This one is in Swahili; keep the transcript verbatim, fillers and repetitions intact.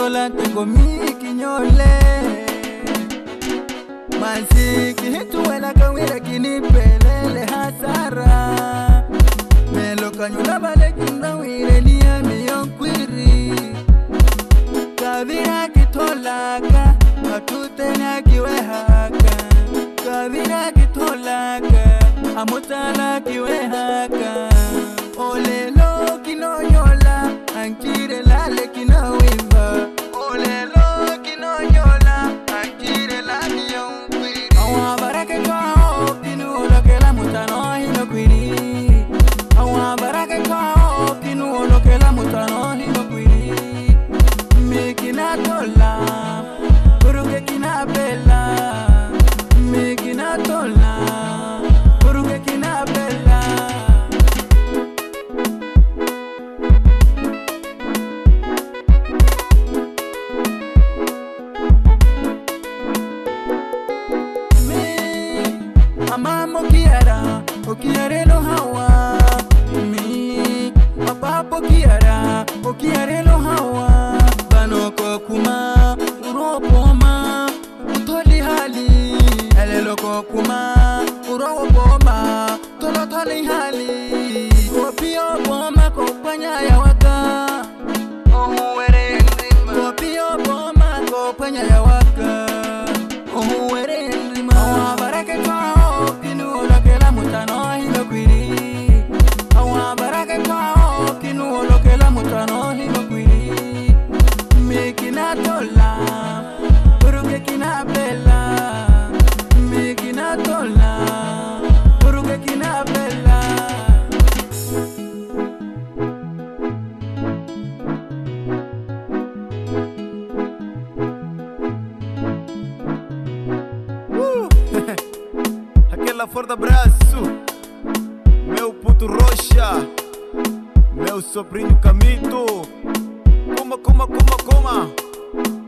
tola tengo mi quiñole. Masiki hitu wela kawira kini pelele hasara. Melo kanyula bale kinda wire ni ami yonkwiri. Kavira kitolaka atutena kiwe haka. Kavira kitolaka amutala kiwe haka. Olelo kinonyola ankire lale kinawimba. Olelo kinonyola ankire lale yonkwiri. Awa barake kwao kinuolo kela mutano hino kwiri. Awa barake kwao kinuolo kela mutano hino kwiri. Mikina tola kuruge kina bella. Mikina tola kuruge kina bella. Amamo kiara, o kiare lo hawa. Mi, papapo kiara, o kiare lo hawa. Bano kokuma, uropoma, utoli hali. Ele lo kokuma, uropoma, tolo toli hali. Kopio boma kopanya ya waka. Oh were ndima. Kopio boma kopanya ya waka. Oh were ndima. Awa barake kwao kinuolo kela mutano hino kwiri. Awa barake kwao kinuolo kela mutano hino kwiri. Mikina tola kuruge kina bella. Mikina tola kuruge kina bella. Aquela forte abraço, meu puto roxa, meu sobrinho Camito. Coma, coma, coma, coma.